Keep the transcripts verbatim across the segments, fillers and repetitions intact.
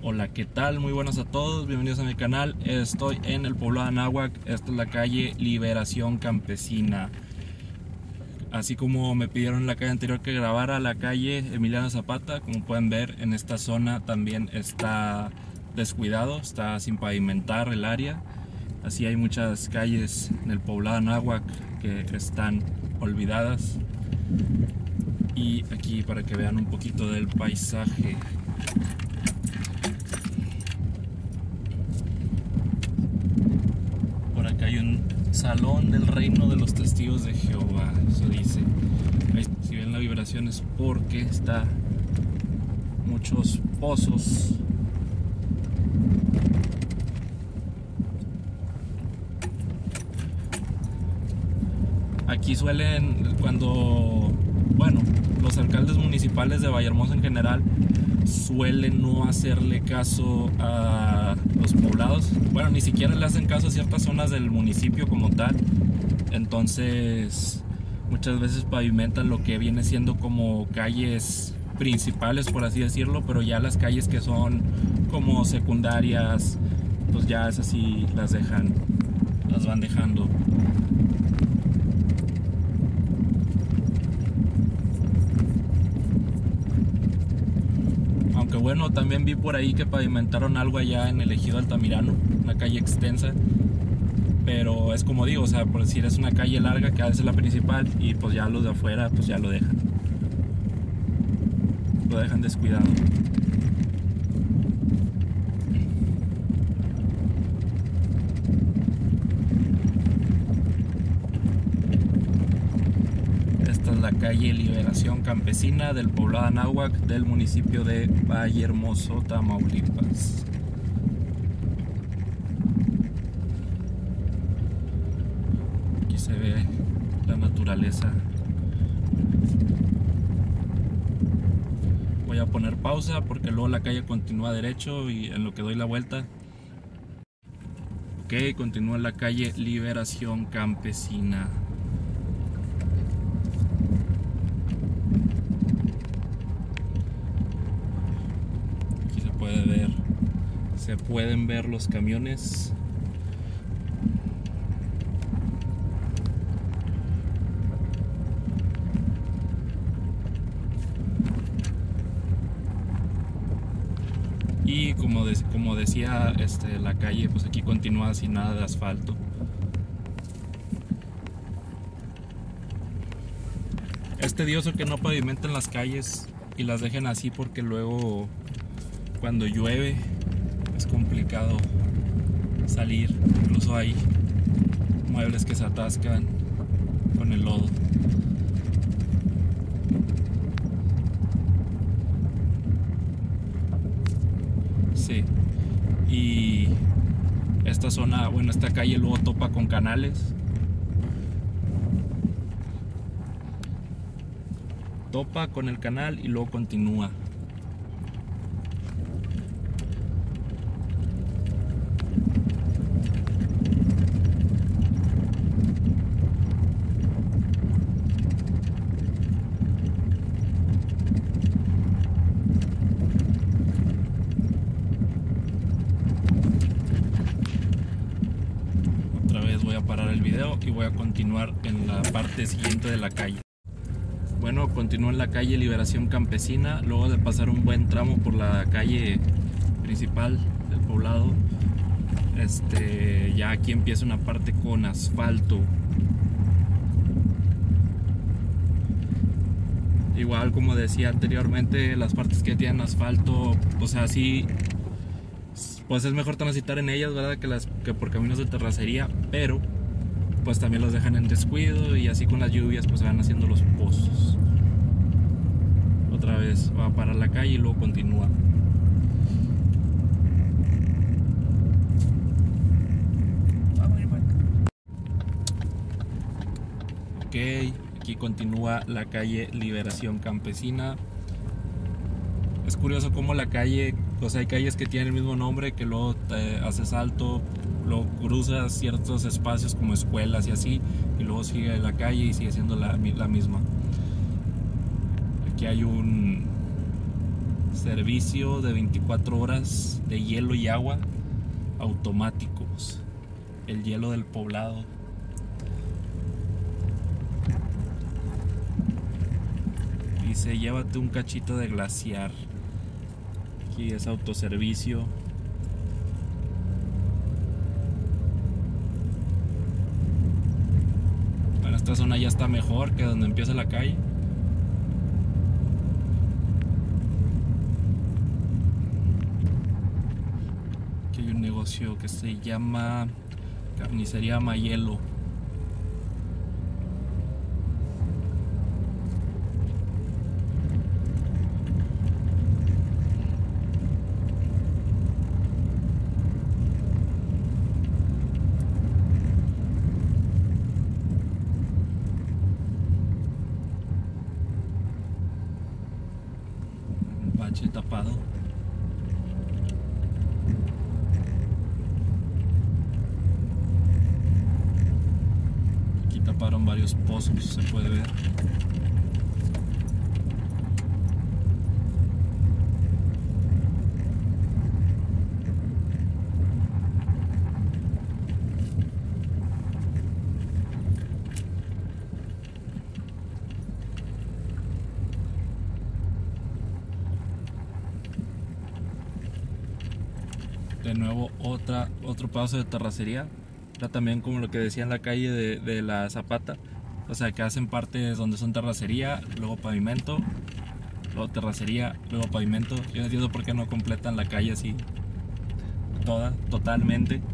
Hola, ¿qué tal? Muy buenas a todos, bienvenidos a mi canal. Estoy en el poblado de Anáhuac. Esta es la calle Liberación Campesina. Así como me pidieron en la calle anterior que grabara la calle Emiliano Zapata, como pueden ver, en esta zona también está descuidado, está sin pavimentar el área. Así hay muchas calles en el poblado de Anáhuac que están olvidadas. Y aquí para que vean un poquito del paisaje. Por acá hay un salón del reino de los testigos de Jehová, eso dice. Ahí, si ven la vibración es porque está muchos pozos. Aquí suelen, cuando, bueno, los alcaldes municipales de Vallehermoso en general suelen no hacerle caso a los poblados. Bueno, ni siquiera le hacen caso a ciertas zonas del municipio como tal. Entonces, muchas veces pavimentan lo que viene siendo como calles principales, por así decirlo, pero ya las calles que son como secundarias, pues ya esas sí las dejan, las van dejando. Aunque bueno, también vi por ahí que pavimentaron algo allá en el ejido Altamirano, una calle extensa, pero es como digo, o sea, por decir, es una calle larga que a veces es la principal y pues ya los de afuera pues ya lo dejan, lo dejan descuidado. Esta es la calle Liberación Campesina del poblado de Anáhuac del municipio de Vallehermoso, Tamaulipas. Aquí se ve la naturaleza. Voy a poner pausa porque luego la calle continúa derecho y en lo que doy la vuelta. Ok, continúa la calle Liberación Campesina. Puede ver, se pueden ver los camiones. Y como, de, como decía, este, la calle pues aquí continúa sin nada de asfalto. Es tedioso que no pavimenten las calles y las dejen así porque luego cuando llueve es complicado salir, incluso hay muebles que se atascan con el lodo. Sí, y esta zona, bueno, esta calle luego topa con canales. Topa con el canal y luego continúa. Voy a parar el video y voy a continuar en la parte siguiente de la calle. Bueno, continúo en la calle Liberación Campesina, luego de pasar un buen tramo por la calle principal del poblado. Este, ya aquí empieza una parte con asfalto. Igual como decía anteriormente, las partes que tienen asfalto, o sea, sí, pues es mejor transitar en ellas, ¿verdad? Que, las, que por caminos de terracería, pero pues también los dejan en descuido y así con las lluvias pues se van haciendo los pozos. Otra vez va a parar la calle y luego continúa. Ok, aquí continúa la calle Liberación Campesina. Es curioso cómo la calle, o sea, hay calles que tienen el mismo nombre, que luego te haces alto, luego cruzas ciertos espacios como escuelas y así, y luego sigue la calle y sigue siendo la, la misma. Aquí hay un Servicio de veinticuatro horas de hielo y agua automáticos. El hielo del poblado. Dice, llévate un cachito de glaciar. Aquí es autoservicio. Bueno, esta zona ya está mejor que donde empieza la calle. Aquí hay un negocio que se llama Carnicería Mayelo. Bache tapado. Aquí taparon varios pozos, se puede ver. De nuevo otra, otro paso de terracería. Era también como lo que decía en la calle de, de la Zapata. O sea, que hacen partes donde son terracería, luego pavimento, luego terracería, luego pavimento. Yo no entiendo por qué no completan la calle así toda, totalmente.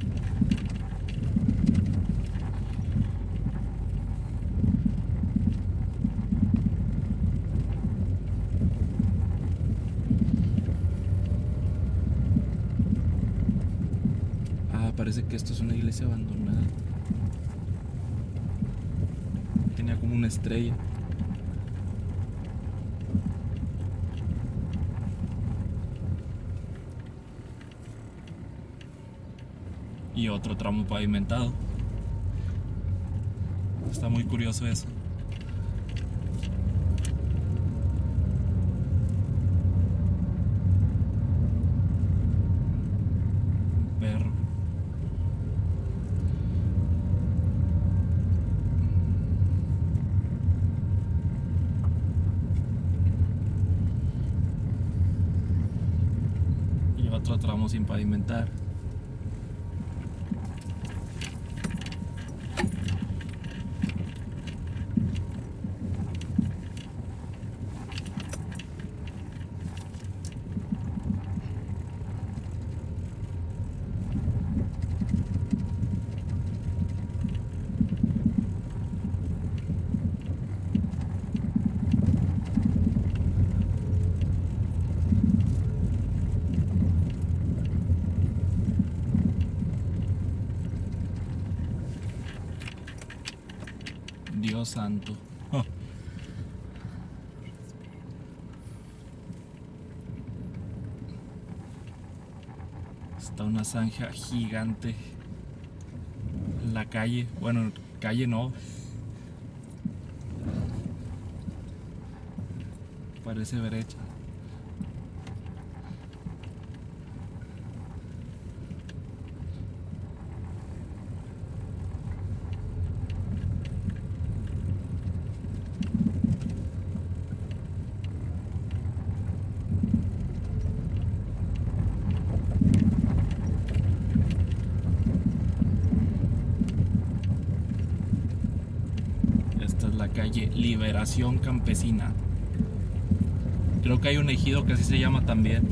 Parece que esto es una iglesia abandonada. Tenía como una estrella. Y otro tramo pavimentado. Está muy curioso eso. Un perro. Otro tramo sin pavimentar. Dios santo. Oh. Está una zanja gigante en la calle. Bueno, calle no. Parece brecha. Esta es la calle Liberación Campesina. Creo que hay un ejido que así se llama también.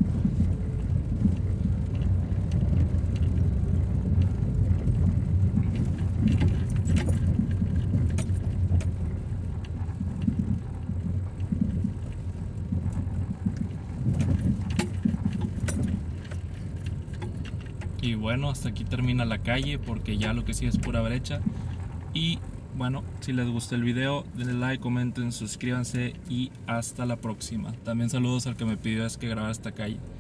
Y bueno, hasta aquí termina la calle porque ya lo que sí es pura brecha. Y bueno, si les gustó el video, denle like, comenten, suscríbanse y hasta la próxima. También saludos al que me pidió es que grabara esta calle.